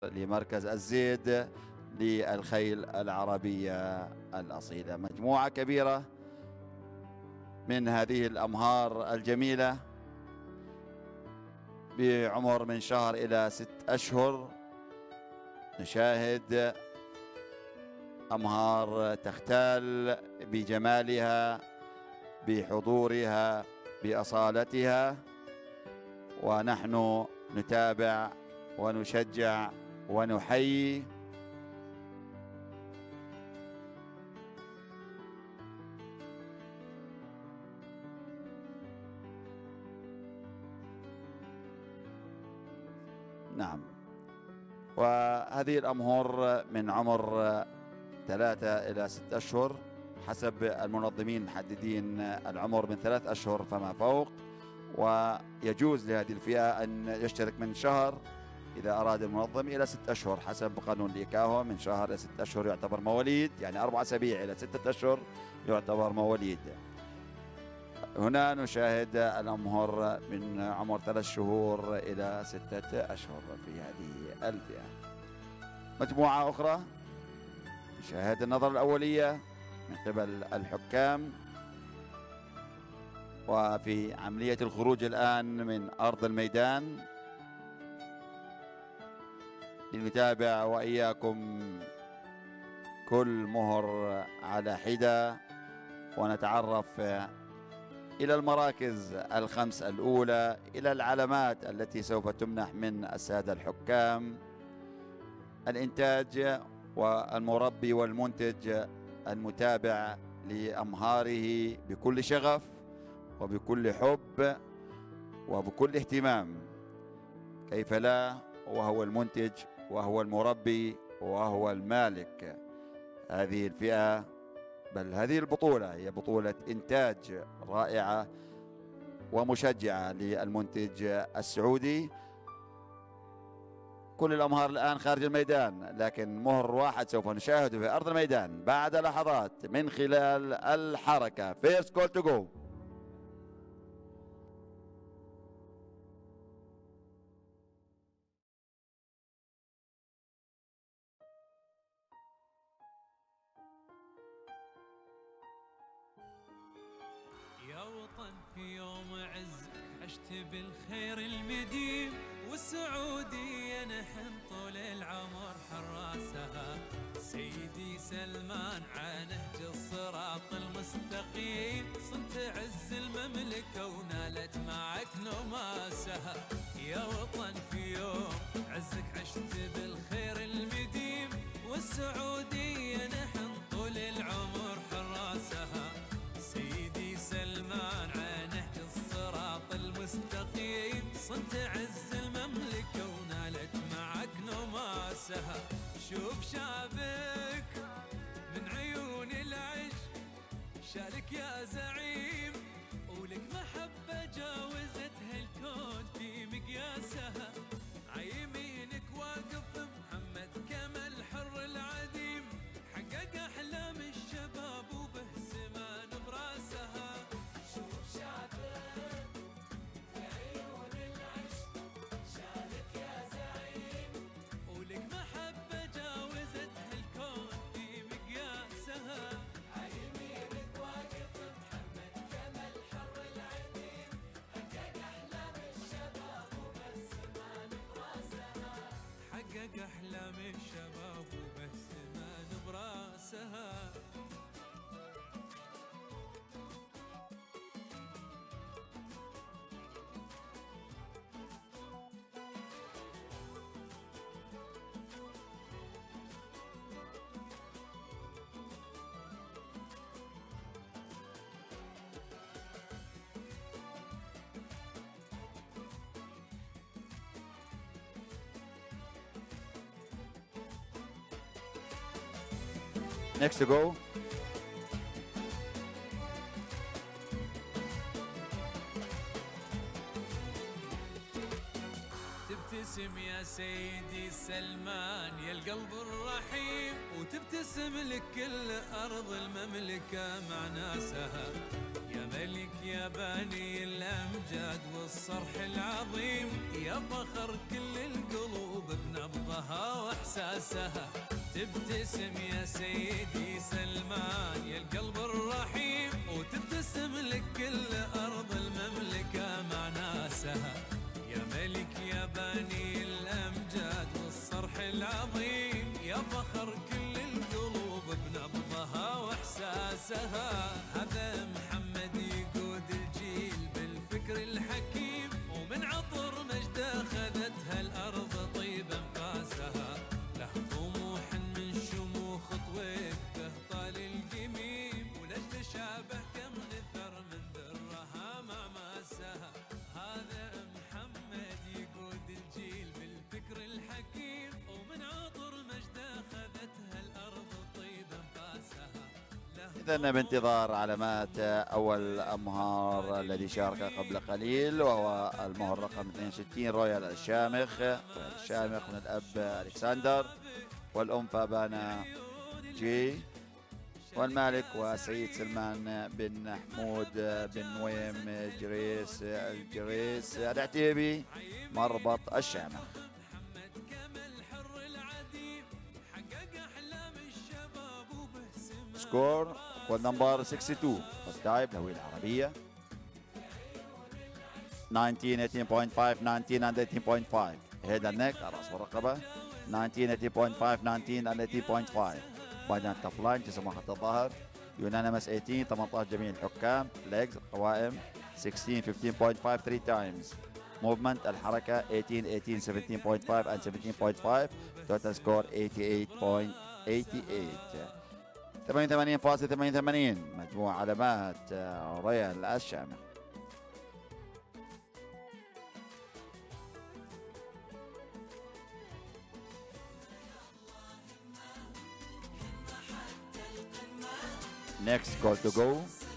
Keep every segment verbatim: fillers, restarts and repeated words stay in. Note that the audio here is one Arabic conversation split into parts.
لمركز الزيد للخيل العربية الأصيلة. مجموعة كبيرة من هذه الأمهار الجميلة بعمر من شهر إلى ست أشهر. نشاهد أمهار تختال بجمالها، بحضورها، بأصالتها، ونحن نتابع ونشجع ونحيي. نعم، وهذه الأمهار من عمر ثلاثة إلى ست أشهر، حسب المنظمين محددين العمر من ثلاث أشهر فما فوق، ويجوز لهذه الفئة أن يشترك من شهر إذا أراد المنظم إلى ست أشهر حسب قانون الإيكاهو. من شهر إلى ست أشهر يعتبر مواليد، يعني أربع أسابيع إلى ستة أشهر يعتبر مواليد. هنا نشاهد الأمهر من عمر ثلاث شهور إلى ستة أشهر في هذه الفئة. مجموعة أخرى نشاهد النظرة الأولية من قبل الحكام، وفي عملية الخروج الآن من أرض الميدان لنتابع وإياكم كل مهر على حدة، ونتعرف إلى المراكز الخمس الأولى، إلى العلامات التي سوف تمنح من السادة الحكام. الإنتاج والمربي والمنتج المتابع لأمهاره بكل شغف وبكل حب وبكل اهتمام، كيف لا، وهو المنتج وهو المربي وهو المالك هذه الفئة. بل هذه البطولة هي بطولة إنتاج رائعة ومشجعة للمنتج السعودي. كل الأمهار الآن خارج الميدان، لكن مهر واحد سوف نشاهده في أرض الميدان بعد لحظات من خلال الحركة. First call to go. يا وطن في يوم عزك عشت بالخير المديم، والسعودية نحن طول العمر حراسها. سيدي سلمان على نهج الصراط المستقيم، صنت عز المملكة ونالت معك نماسها. يا وطن في يوم عزك عشت بالخير المديم، والسعودية نحن طول العمر حراسها. سيدي سلمان على نهج الصراط المستقيم، صنت عز المملكة ونالت معك نماسها. شوف شابك من عيون العشق شالك يا زعيم، ولك محبة جاوزت هالكون في مقياسها. عيمينك واقف محمد كمال حر العديم، حقق أحلام الشباب وبه سمان براسها. شوف شابك في عيون العشق شالك يا زعيم، ولك محبة جاوزت هالكون في مقياسها. عيمينك واقف محمد كمال حر العديم، حقق أحلام الشباب وبه سمان براسها. حقق أحلام الشباب وبه سمان براسها. Next to go. تبتسم يا سيدي سلمان يا القلب الرحيم، وتبتسم لك كل أرض المملكة مع ناسها. يا ملك يا باني الأمجاد والصرح العظيم، يا فخر كل القلوب القلوب بنبضها واحساسها. تبتسم يا سيدي سلمان يا القلب الرحيم، وتبتسم لك كل ارض المملكه مع ناسها. يا ملك يا باني الامجاد والصرح العظيم، يا فخر كل القلوب بنبضها واحساسها. هذا محمد يقود الجيل بالفكر الحكيم، ومن عطر مجده خذتها الارض طيب انفاسها. له طموح من شموخ طويبته طال القميم، ولجل شابه كم نثر من درها مع ماسها. هذا محمد يقود الجيل بالفكر الحكيم، ومن عطر مجده خذتها الارض طيب انفاسها. إذا بانتظار علامات أول مهار الذي شارك قبل قليل، وهو المهر رقم اثنين وستين رويال الشامخ. رويال الشامخ من الأب ألكسندر والأم فابانا جي، والمالك وسيد سلمان بن حمود بن نويم جريس الجريس العتيبي مربط الشامخ. سكور والنمبر ستة وستين التايب الهوية العربية تسعة عشر ثمانية عشر فاصلة خمسة and ثمانية عشر فاصلة خمسة. هيد النك الرأس والرقبة تسعة عشر ثمانية فاصلة خمسة تسعة عشر and ثمانية فاصلة خمسة. بعدين التوب لاين جسم خط الظهر يونانيمس ثمانية عشر ثمانية عشر جميع الحكام. ليجز القوائم ستة عشر خمسة عشر فاصلة خمسة ثلاثة تايمز. موفمنت الحركة ثمانية عشر ثمانية عشر سبعة عشر and سبعة عشر فاصلة خمسة. توتال سكور ثمانية وثمانين فاصلة ثمانية وثمانين. ثمانية وثمانين فاصلة ثمانية وثمانين مجموع علامات رويال الشامخ. Next call to go.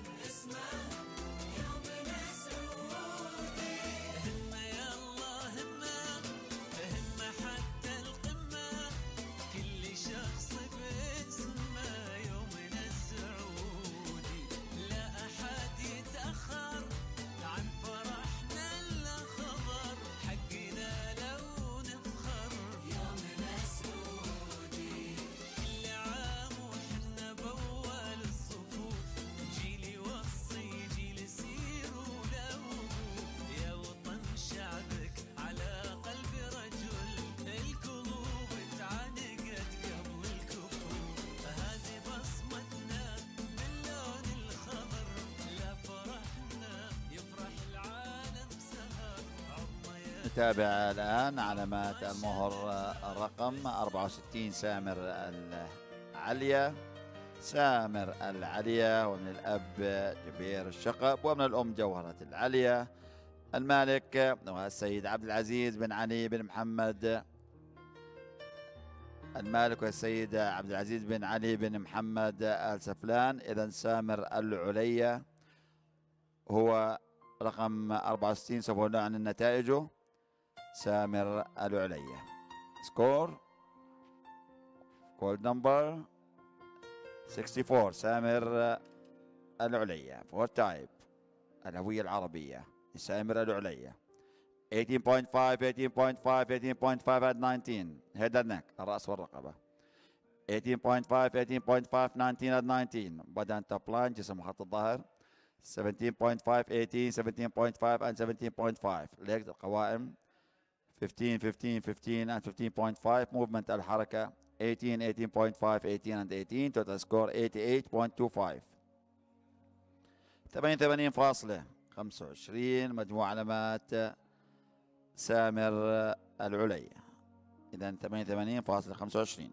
نتابع الآن علامات المهر الرقم أربعة وستين سامر العليا. سامر العليا ومن الأب جبير الشقب ومن الأم جوهرة العليا. المالك والسيد عبد العزيز بن علي بن محمد. المالك والسيد عبد العزيز بن علي بن محمد السفلان. إذا سامر العليا هو رقم أربعة وستين، سوف نعلن نتائجه. سامر العليا سكور كود نمبر أربعة وستين سامر العليا. فور تايب الهوية العربية سامر العليا ثمانية عشر فاصلة خمسة ثمانية عشر فاصلة خمسة ثمانية فاصلة خمسة تسعة عشر هيد النك الرأس والرقبة ثمانية عشر فاصلة خمسة ثمانية فاصلة خمسة تسعة عشر تسعة عشر. بعدين توب لاين جسم خط الظهر سبعة عشر فاصلة خمسة ثمانية سبعة عشر فاصلة خمسة and سبعة عشر فاصلة خمسة. ليجز القوائم خمسة عشر خمسة عشر خمسة and خمسة عشر فاصلة خمسة. موفمنت الحركة ثمانية عشر ثمانية فاصلة خمسة and ثمانية عشر. توتال سكور ثمانية وثمانين فاصلة خمسة وثمانين. ثمانية وثمانين فاصلة خمسة وعشرين مجموع علامات سامر العليا. إذا ثمانية وثمانين فاصلة خمسة وعشرين.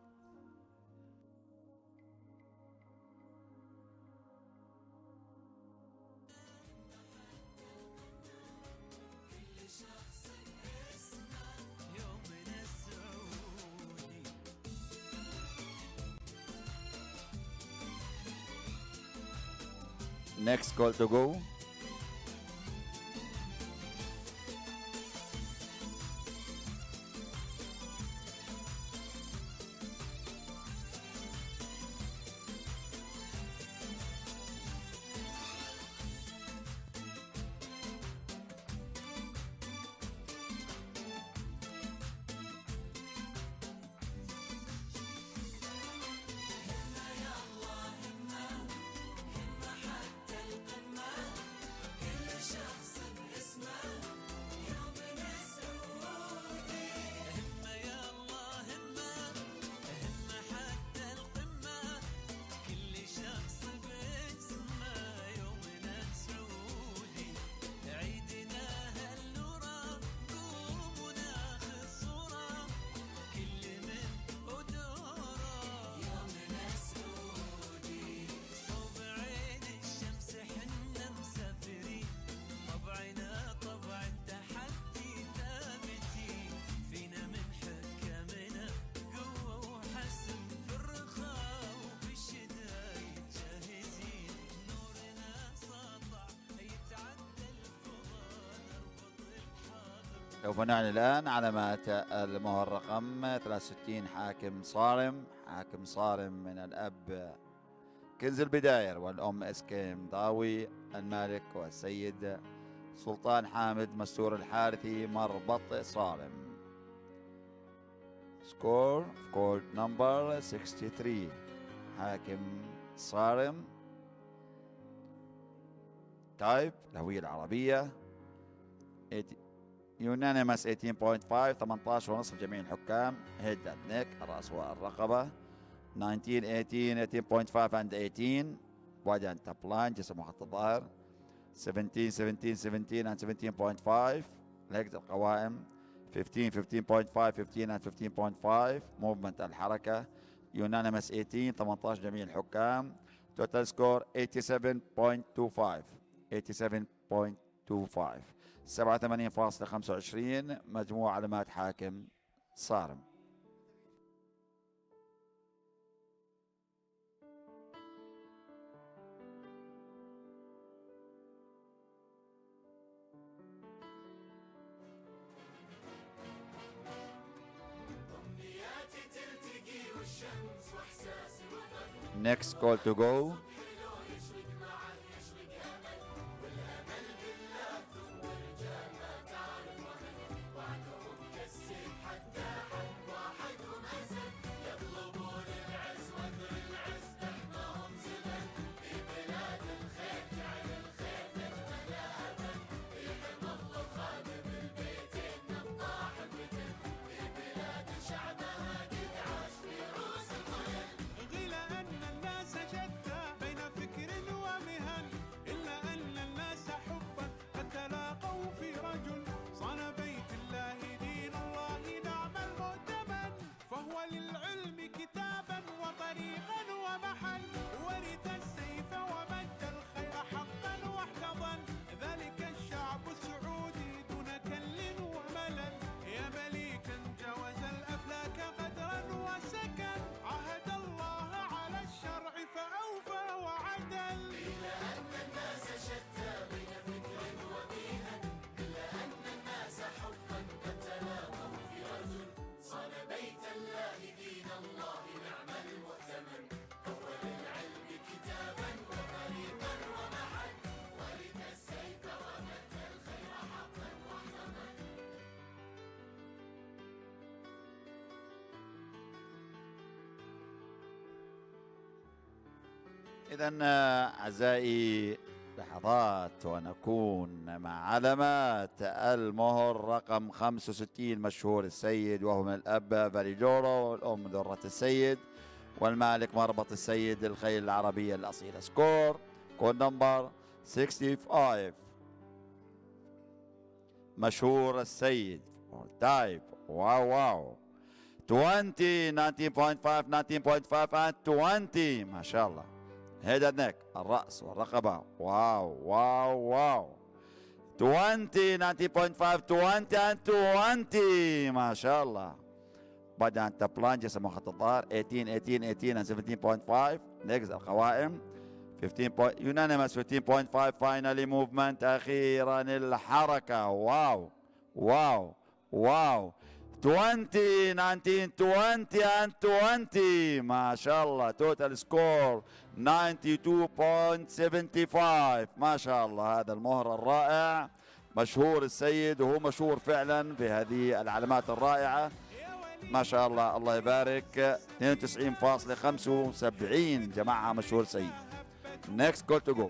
Next call to go. سوف نعلن الآن علامات المهر رقم ثلاثة وستين حاكم صارم. حاكم صارم من الأب كنز البداير والأم اسكيم ضاوي. المالك والسيد سلطان حامد مستور الحارثي مربط صارم. سكور كود نمبر ثلاثة وستين حاكم صارم. تايب الهوية العربية. يونانيمس ثمانية عشر فاصلة خمسة ثمانية عشر ونصف جميع الحكام. هيد اند نيك الرأس والرقبة. تسعة عشر ثمانية عشر ثمانية عشر فاصلة خمسة عند ثمانية عشر. بادي اند توب لاين جسم وخط الظهر. سبعتاشر سبعتاشر سبعتاشر and سبعتاشر فاصلة خمسة. ليجز القوائم. خمستاشر خمستاشر فاصلة خمسة خمستاشر and خمستاشر فاصلة خمسة. موفمنت الحركة. يونانيمس ثمانية عشر ثمانية عشر جميع الحكام. توتال سكور سبعة وثمانين فاصلة خمسة وثمانين فاصلة خمسة. سبعة وثمانين فاصلة خمسة وعشرين مجموع علامات حاكم صارم. Next call to go. إذن أعزائي لحظات ونكون مع علامات المهر رقم خمسة وستين مشهور السيد وهو من الأب فاليدورو والأم ذرة السيد والمالك مربط السيد الخيل العربية الأصيلة. سكور كود نمبر خمسة وستين مشهور السيد. تايب واو واو عشرين تسعة عشر فاصلة خمسة تسعة عشر فاصلة خمسة عشرين ما شاء الله. هيد اند نيك الرأس والرقبة واو واو واو. عشرين تسعة عشر فاصلة خمسة عشرين and عشرين ما شاء الله. بعد أن تبلان جسم وخط الظهر ثمانية عشر ثمانية عشر and سبعتاشر فاصلة خمسة. نيكس القوائم خمستاشر يونانيمس خمستاشر فاصلة خمسة. فاينالي موفمنت أخيرا الحركة واو واو واو. عشرين تسعة عشر عشرين and عشرين ما شاء الله. توتال سكور تسعة وتسعين فاصلة سبعة وسبعين ما شاء الله. هذا المهر الرائع مشهور السيد وهو مشهور فعلا بهذه العلامات الرائعة ما شاء الله. الله يبارك. اثنين وتسعين فاصلة خمسة وسبعين جماعة مشهور سيد. نيكست كول تو جو.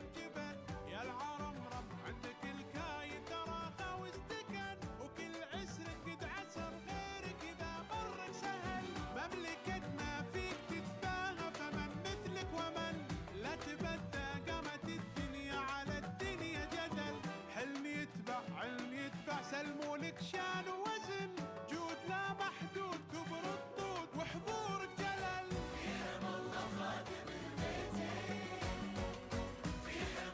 سلمونك شان ووزن جود لا محدود كبر الطود وحضور جلل. فيهم الله خادم البيتين فيهم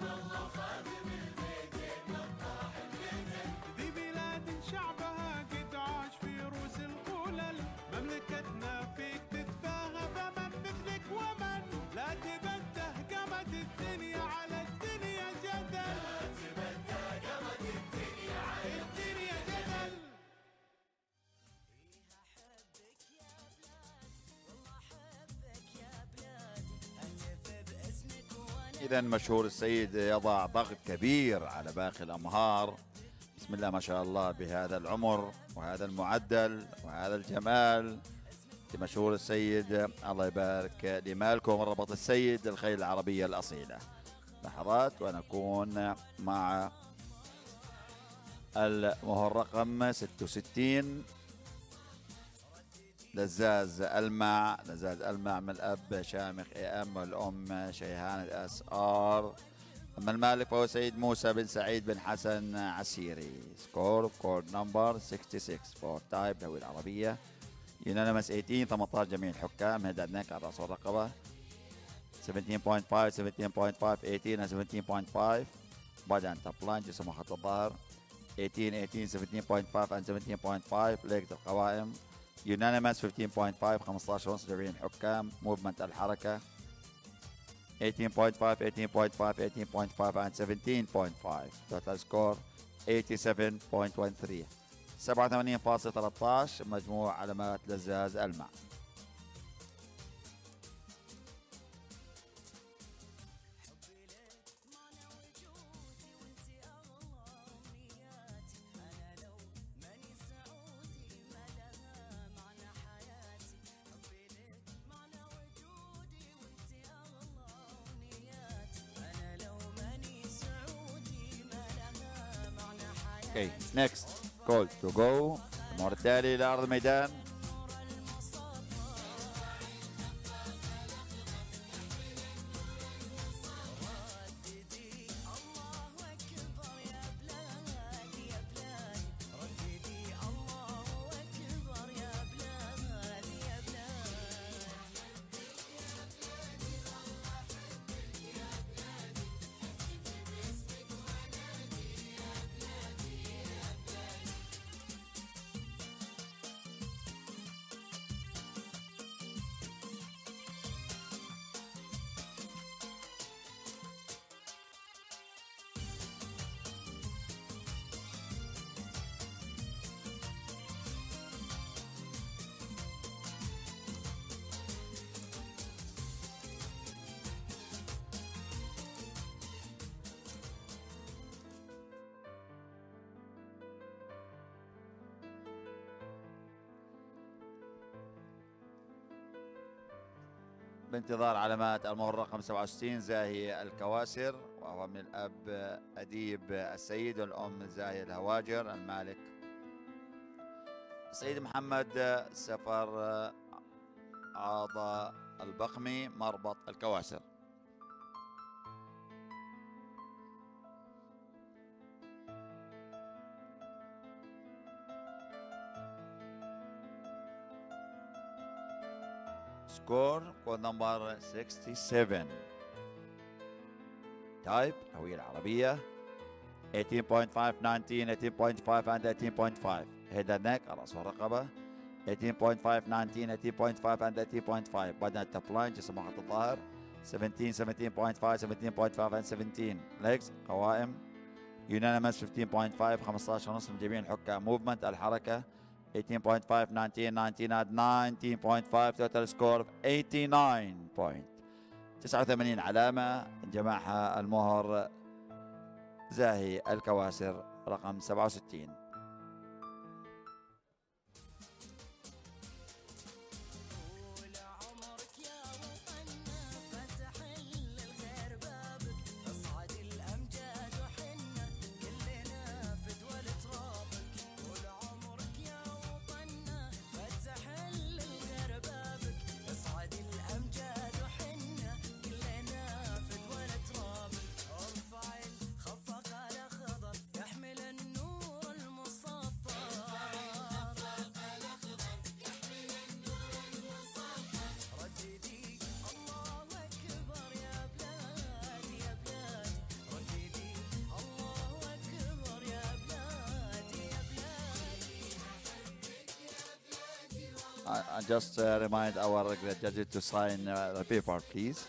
إذا مشهور السيد يضع ضغط كبير على باقي الأمهار. بسم الله ما شاء الله بهذا العمر وهذا المعدل وهذا الجمال. مشهور السيد الله يبارك لمالكم ربط السيد الخيل العربية الأصيلة. لحظات ونكون مع المهر رقم ستة وستين لزاز ألمع. لزاز ألمع من الأب شامخ اي ام والأم شيهان الاس ار. أما المالك فهو سيد موسى بن سعيد بن حسن عسيري. سكور كورد نمبر ستة وستين فور تايب هوية العربية. يونانيمس ثمانية عشر ثمانية عشر جميع الحكام. هيد عندك على رأس الرقبة سبعتاشر فاصلة خمسة سبعتاشر فاصلة خمسة ثمانية عشر سبعتاشر فاصلة خمسة. بعد أن تبلان جسم خط الظهر ثمانية عشر ثمانية عشر سبعتاشر فاصلة خمسة and سبعتاشر فاصلة خمسة. ليكت القوائم يونانيمس خمستاشر فاصلة خمسة خمسة عشر ونص جميع الحكام. موفمنت الحركة ثمانية عشر فاصلة خمسة ثمانية فاصلة خمسة ثمانية فاصلة خمسة and سبعتاشر فاصلة خمسة. توتال سكور ثمانية وثمانين فاصلة ثلاثة عشر سبعة وثمانين فاصلة ثلاثة عشر. مجموع علامات لزاز ألمع. Okay, next call to go. المهر التالي لأرض الميدان. بانتظار علامات المهر رقم سبعة وستين زاهي الكواسر، وهو من الأب أديب السيد والأم زاهي الهواجر. المالك السيد محمد سفر عاض البقمي مربط الكواسر. Score code number sixty-seven. Type هوية العربية eighteen point five, nineteen, eighteen point five and eighteen point five. Head and neck الرأس والرقبة eighteen point five, nineteen, eighteen point five and eighteen point five. بدن التبلاين جسم خط الظهر seventeen, seventeen point five, seventeen point five and seventeen. Legs قوائم unanimous fifteen point five خمسة عشر ونص من جميع الحكام. Movement الحركة eighteen point five, nineteen, nineteen and nineteen point five. Total score of eighty-nine point تسعة وثمانين علامة جمعها المهر زاهي الكواسر رقم سبعة وستين. I just uh, remind our judges to sign uh, the paper, please.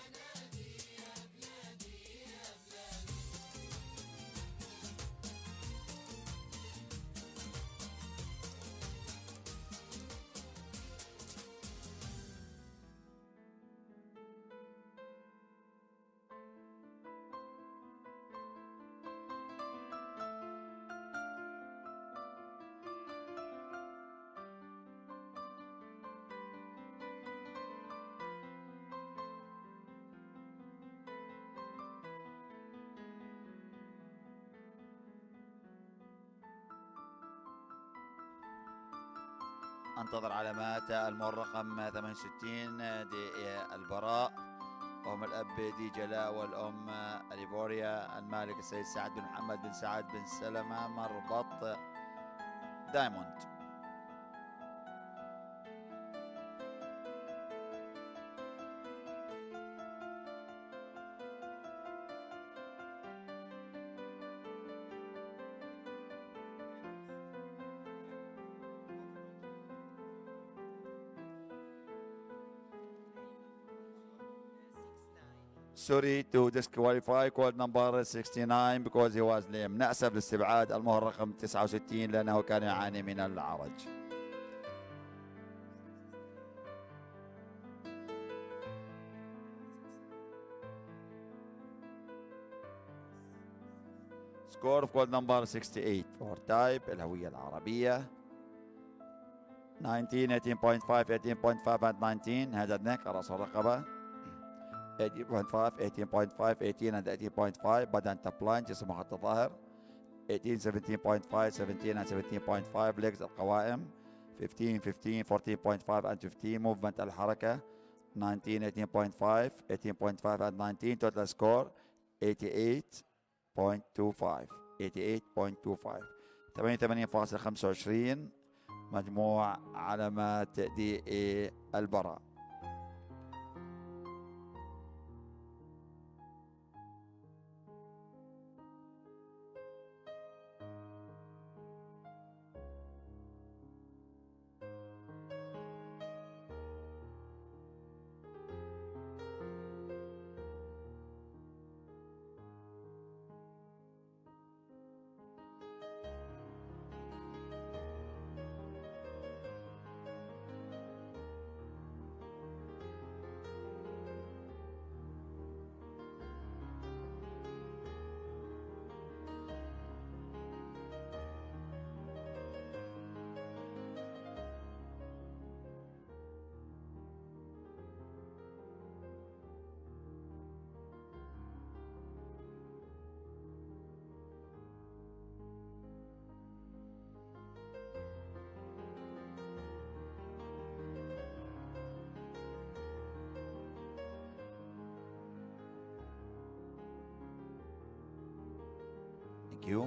انتظر علامات المهر رقم ثمانية وستين دي البراء، وهم الأب دي جلاء والأم اليفوريا. المالك السيد سعد بن محمد بن سعد بن سلمة، مربط دايموند. Sorry to disqualify code number sixty-nine because he was lame. نأسف لاستبعاد المهر رقم تسعة وستين لأنه كان يعاني من العرج. Score of code number sixty-eight for type الهوية العربية. nineteen, eighteen point five, eighteen point five and nineteen. هذا النك رأس الرقبة. eighteen point five, eighteen point five, eighteen and eighteen point five. بدأ أنت بلاين جسم خط الظهر. eighteen, seventeen point five, seventeen and seventeen point five. legs القوائم. fifteen, fifteen, fourteen point five and fifteen. movement الحركة. nineteen, eighteen point five, eighteen point five and nineteen. total score eighty-eight point two five. eighty-eight point two five. ثمانية وثمانين فاصلة خمسة وعشرين مجموع علامات دي اي البراء. Thank you.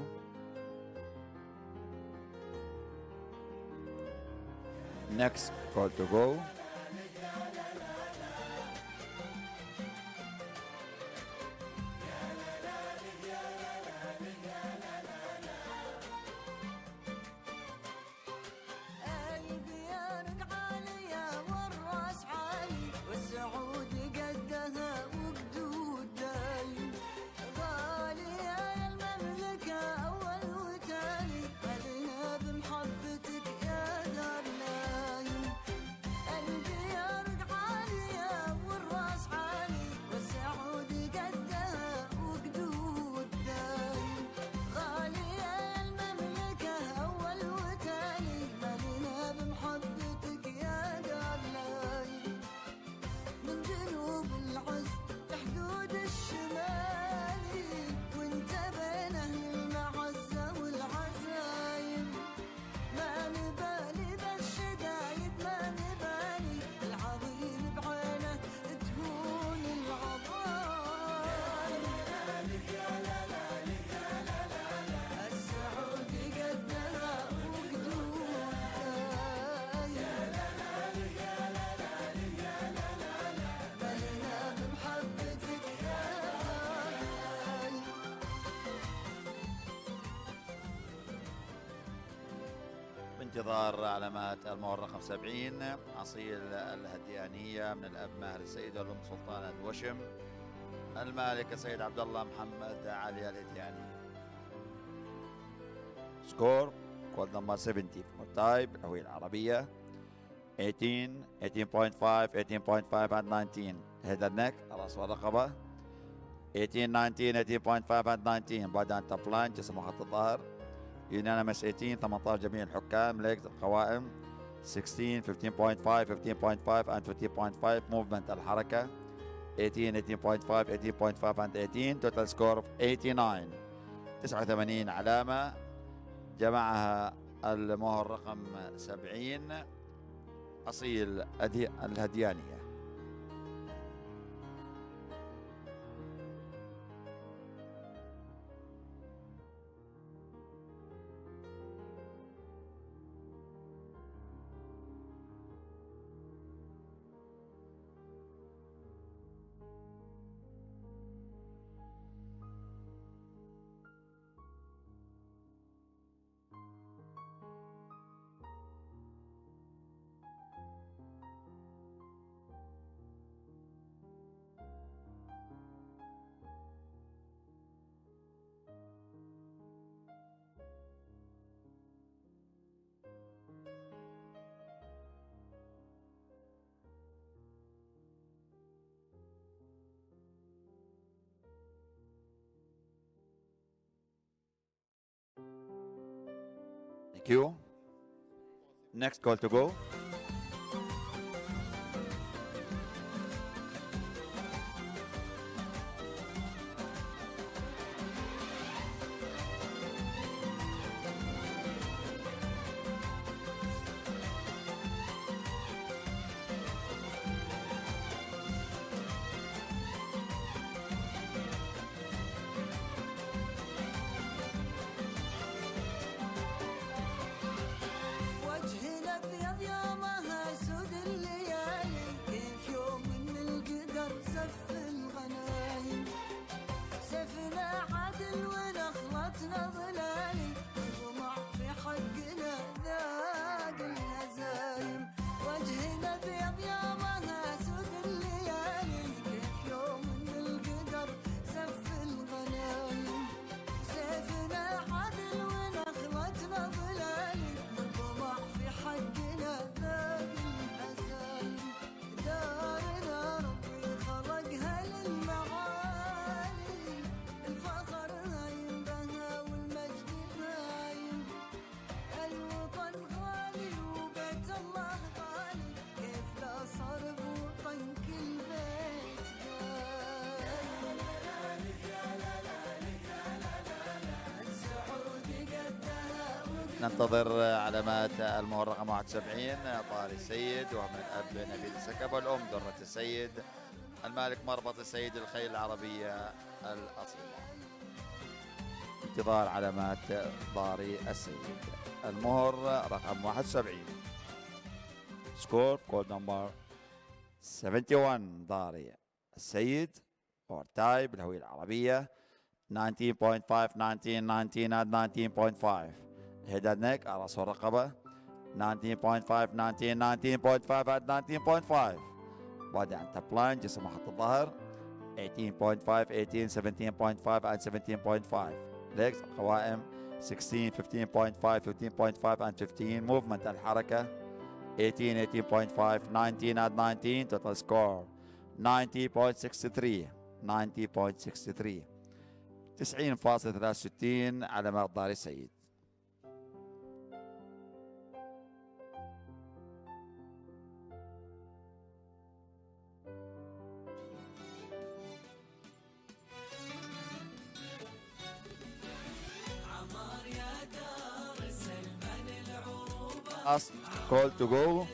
Next call to go. انتظار علامات المهر رقم سبعين. أصيل الهديانية من الأب ماهر السيد والأم سلطانة وشم. المالك السيد عبد الله محمد علي الهدياني. سكور كود نمبر سبعين فور تايب الهوية العربية. eighteen, eighteen point five, eighteen point five and nineteen. هيد النك الرأس والرقبة. eighteen, nineteen, eighteen point five and nineteen. بعد أن تبلان جسم خط الظهر. unanimous eighteen, ثمانية عشر جميع الحكام. legs القوائم. sixteen, fifteen point five, fifteen point five and fifteen point five. movement الحركة. eighteen, eighteen point five, eighteen point five and eighteen. total score of eighty-nine. تسعة وثمانين علامة جمعها المهر رقم سبعين أصيل الهديانية. Thank you. Next call to go. ننتظر علامات المهر رقم واحد وسبعين طاري السيد ومن الأب نبيل السكب والأم درة السيد المالك مربط السيد الخيل العربية الأصيلة. انتظار علامات طاري السيد. المهر رقم واحد وسبعين. سكور كود نمبر واحد وسبعين طاري السيد اور تاي بالهوية العربية تسعة عشر فاصلة خمسة تسعة عشر تسعة عشر at تسعة عشر فاصلة خمسة. هيد النك على رأس الرقبة تسعة عشر فاصلة خمسة تسعة عشر تسعة عشر فاصلة خمسة at تسعة عشر فاصلة خمسة. بعد عن تبلاين جسم محط الظهر ثمانية عشر فاصلة خمسة ثمانية سبعة فاصلة خمسة and سبعة فاصلة خمسة. legs القوائم ستة عشر خمسة فاصلة خمسة خمسة فاصلة خمسة and خمسة. movement الحركة ثمانية عشر ثمانية فاصلة خمسة تسعة عشر at تسعة عشر. total score تسعين فاصلة ستة وستين تسعين فاصلة ستة وستين تسعين فاصلة ثلاثة وستين علامات طاري السيد. Last call to go.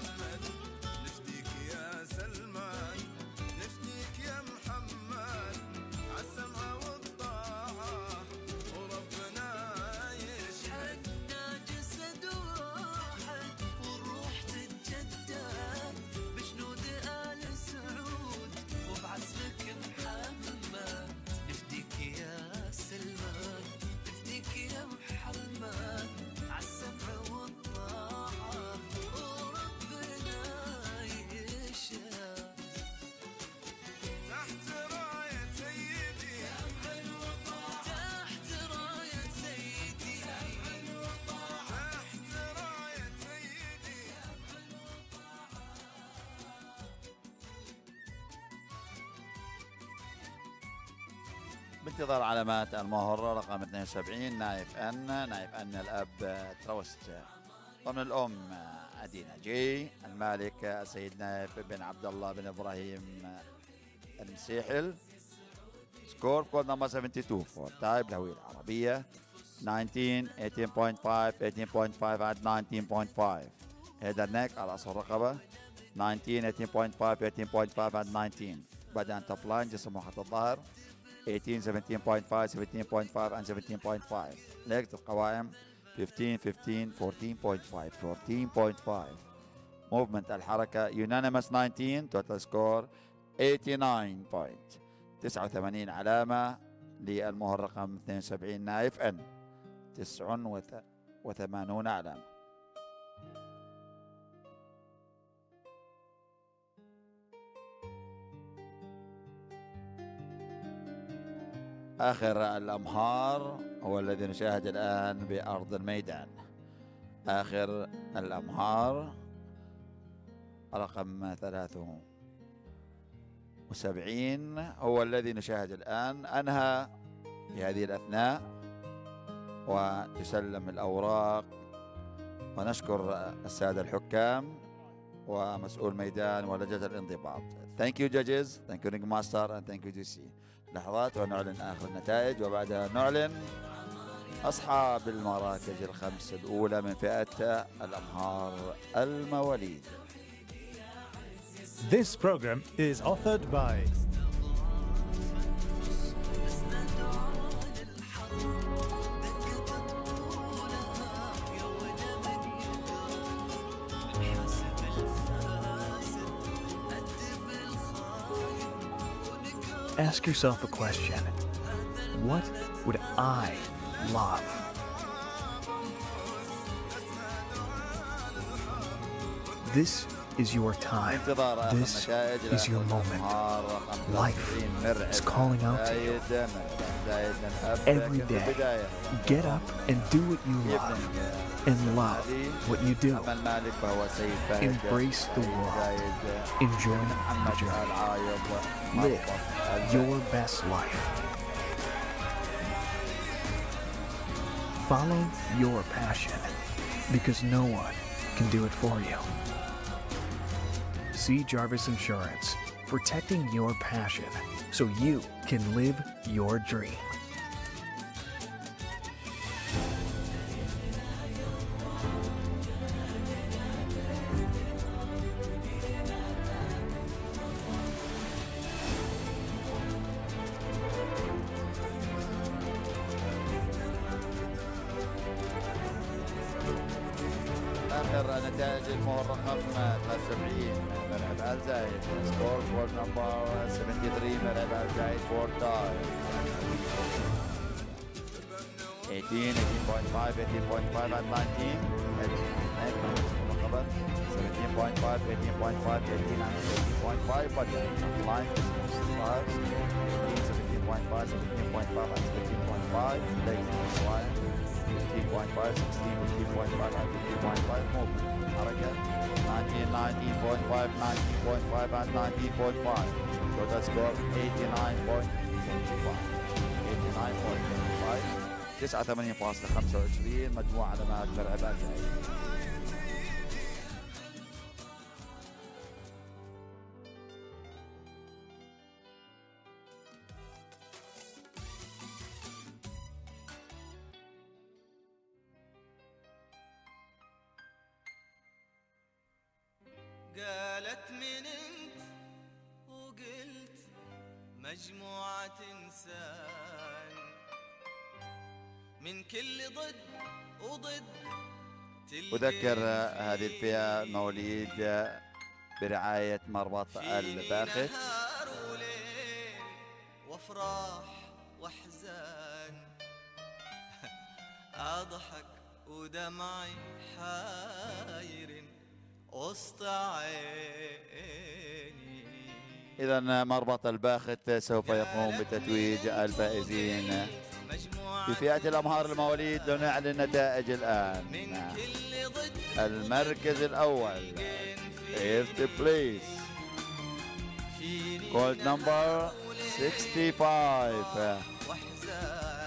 نفديك يا محمد بانتظار علامات المهر رقم اثنين وسبعين نايف ان. نايف ان الاب تروست ضمن الام ادينا جي. المالك السيد نايف بن عبد الله بن ابراهيم المسيحل. سكور كود نمبر اثنين وسبعين فور تايب الهوية العربية تسعة عشر ثمانية عشر فاصلة خمسة ثمانية عشر فاصلة خمسة عند تسعة عشر فاصلة خمسة. هيدر نيك على رأس الرقبة تسعة عشر ثمانية عشر فاصلة خمسة ثمانية عشر فاصلة خمسة عند تسعة عشر. بدأ توب لاين جسم محط الظهر ثمانية عشر سبعة عشر فاصلة خمسة سبعة عشر فاصلة خمسة عند سبعة عشر فاصلة خمسة. ليجز القوائم خمسة عشر خمسة عشر أربعة عشر فاصلة خمسة أربعة فاصلة خمسة. موفمنت الحركة يونانيمس تسعة عشر. توتال سكور ثمانية وثمانين تسعة وثمانين علامة للمهر رقم اثنين وسبعين نايف ان. تسعة وثمانين علامة. آخر الأمهار هو الذي نشاهد الآن بأرض الميدان. آخر الأمهار رقم ثلاثة وسبعين هو الذي نشاهد الآن. أنهى في هذه الأثناء وتسلم الأوراق. ونشكر السادة الحكام ومسؤول ميدان ولجنة الانضباط. Thank you judges, thank you ring master and thank you D C. لحظات ونعلن آخر النتائج وبعدها نعلن أصحاب المراكز الخمس الأولى من فئة الأمهار المواليد. This program is authored by Ask yourself a question. What would I love? This is your time. This is your moment. Life is calling out to you. Every day, get up and do what you love and love what you do. Embrace the world. Enjoy the journey. Live your best life. Follow your passion because no one can do it for you. See Jarvis Insurance, protecting your passion so you can live your dream. آخر نتائج المهر رقم ثلاثة وسبعين ملعب آل زايد. سكور كود نمبر ثلاثة وسبعين ملعب آل زايد فور تايم ثمانية عشر ثمانية عشر فاصلة خمسة ثمانية عشر فاصلة خمسة سبعتاشر فاصلة خمسة ثمانية عشر فاصلة خمسة بدأ لاين سبعتاشر فاصلة خمسة سبعتاشر فاصلة خمسة سبعتاشر فاصلة خمسة ليجز لاين fifteen point five, sixteen, fifteen point five, and fifteen point five movement. حركة nineteen, nineteen point five, nineteen point five, and nineteen point five. Total score eighty-nine point two five. eighty-nine point two five. تسعة وثمانين فاصلة خمسة وعشرين مجموع علامات مرعبات. قالت من انت وقلت مجموعة انسان من كل ضد وضد. أذكر هذه الفئة المواليد برعاية مربط الباخت. وافراح واحزان اضحك ودمعي حاير وسط عيني. إذا مربط الباخت سوف يقوم بتتويج الفائزين في فئة الأمهار المواليد. نعلن النتائج الآن. المركز الأول first place code number sixty-five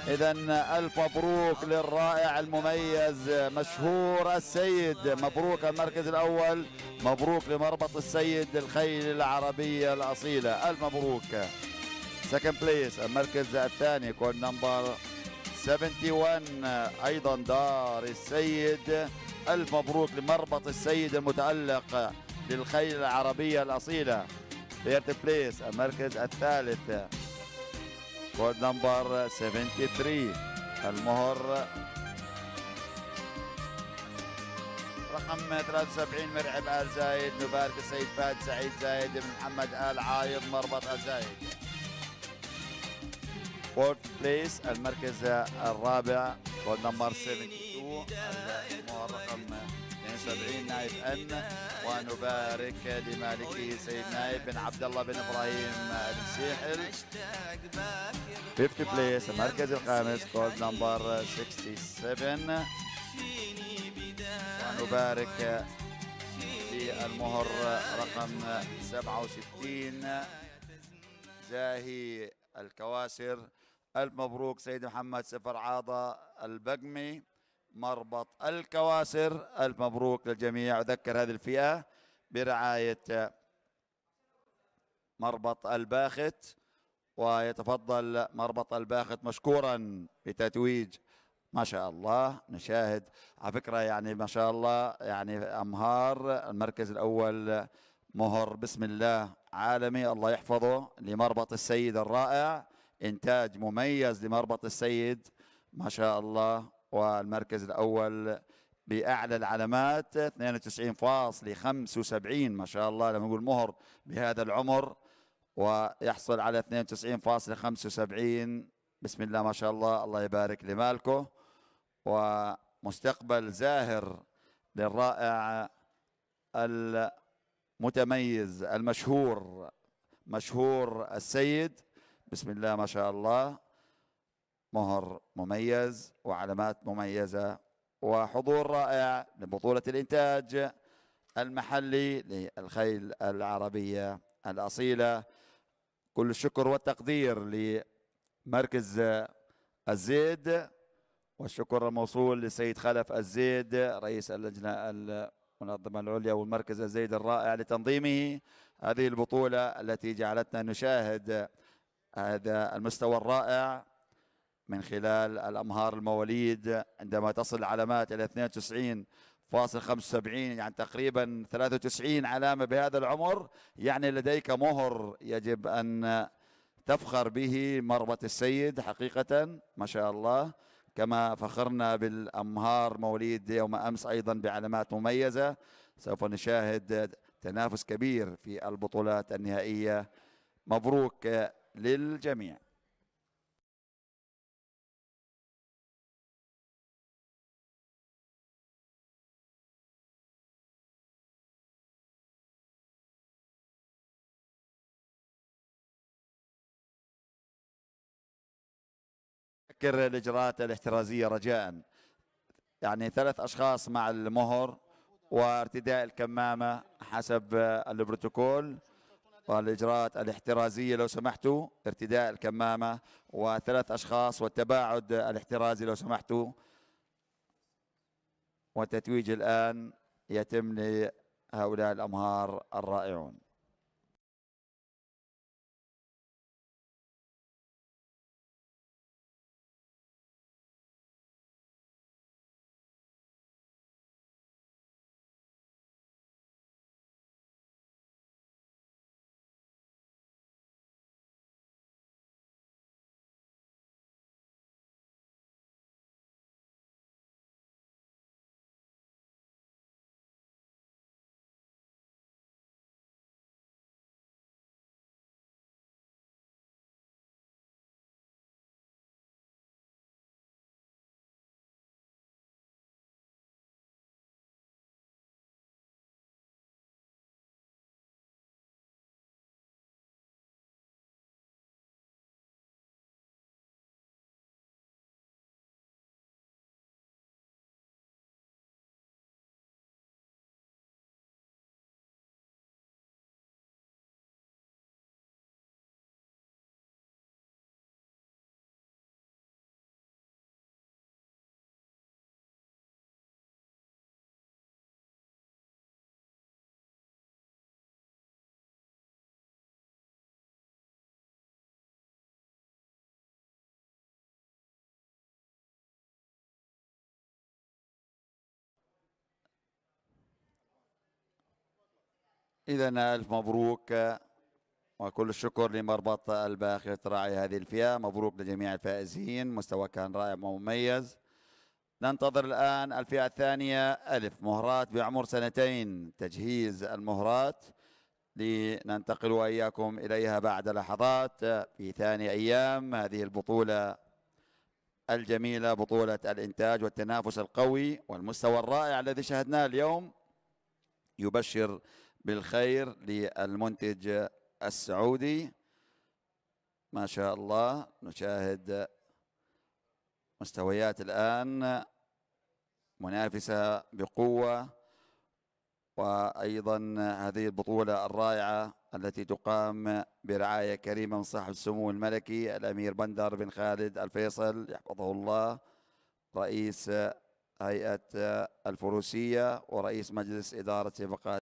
إذا ألف مبروك للرائع المميز مشهور السيد. مبروك المركز الأول، مبروك لمربط السيد للخيل العربية الأصيلة، ألف مبروك. سكند بليس المركز الثاني كود نمبر واحد وسبعين أيضا دار السيد، ألف مبروك لمربط السيد المتألق للخيل العربية الأصيلة. ثيرد بليس المركز الثالث كود نمبر ثلاثة وسبعين المهر رقم ثلاثة وسبعين مرعب آل زايد. نبارك السيد فهد سعيد زايد بن محمد آل عايض مربط آل زايد. فورث بليس المركز الرابع كود نمبر اثنين وسبعين المهر رقم اثنين وسبعين نايف ان. ونبارك لمالكه سيد نايف بن عبد الله بن ابراهيم السيحل. خمسين بليس المركز الخامس كود نمبر سبعة وستين. ونبارك في المهر رقم سبعة وستين زاهي الكواسر. ألف مبروك سيد محمد سفر عاضة البقمي مربط الكواسر، ألف مبروك للجميع. أذكر هذه الفئة برعاية مربط الباخت، ويتفضل مربط الباخت مشكورا بتتويج. ما شاء الله نشاهد على فكرة يعني ما شاء الله يعني أمهار. المركز الأول مهر بسم الله عالمي الله يحفظه لمربط السيد الرائع، إنتاج مميز لمربط السيد ما شاء الله. والمركز الأول بأعلى العلامات اثنين وتسعين فاصلة خمسة وسبعين ما شاء الله. لما نقول مهر بهذا العمر ويحصل على اثنين وتسعين فاصلة خمسة وسبعين بسم الله ما شاء الله، الله يبارك لمالكه. ومستقبل زاهر للرائع المتميز المشهور مشهور السيد بسم الله ما شاء الله. مهر مميز وعلامات مميزة وحضور رائع لبطولة الإنتاج المحلي للخيل العربية الأصيلة. كل الشكر والتقدير لمركز الزيد، والشكر الموصول للسيد خلف الزيد رئيس اللجنة المنظمة العليا والمركز الزيد الرائع لتنظيمه هذه البطولة التي جعلتنا نشاهد هذا المستوى الرائع من خلال الأمهار المواليد. عندما تصل العلامات إلى اثنين وتسعين فاصلة خمسة وسبعين يعني تقريبا ثلاثة وتسعين علامة بهذا العمر، يعني لديك مهر يجب أن تفخر به مربط السيد حقيقة ما شاء الله. كما فخرنا بالأمهار مواليد يوم أمس أيضا بعلامات مميزة. سوف نشاهد تنافس كبير في البطولات النهائية. مبروك للجميع. أذكر الإجراءات الاحترازية رجاء، يعني ثلاث أشخاص مع المهر وارتداء الكمامة حسب البروتوكول والإجراءات الاحترازية لو سمحتوا، ارتداء الكمامة وثلاث أشخاص والتباعد الاحترازي لو سمحتوا. والتتويج الآن يتم لهؤلاء الأمهار الرائعون. إذا ألف مبروك وكل الشكر لمربط الباخرة راعي هذه الفئة. مبروك لجميع الفائزين، مستوى كان رائع ومميز. ننتظر الآن الفئة الثانية ألف مهرات بعمر سنتين، تجهيز المهرات لننتقل وإياكم إليها بعد لحظات في ثاني أيام هذه البطولة الجميلة، بطولة الإنتاج والتنافس القوي والمستوى الرائع الذي شاهدناه اليوم يبشر بالخير للمنتج السعودي. ما شاء الله نشاهد مستويات الآن منافسة بقوة، وأيضا هذه البطولة الرائعة التي تقام برعاية كريمة من صاحب السمو الملكي الأمير بندر بن خالد الفيصل يحفظه الله، رئيس هيئة الفروسية ورئيس مجلس إدارة سباقات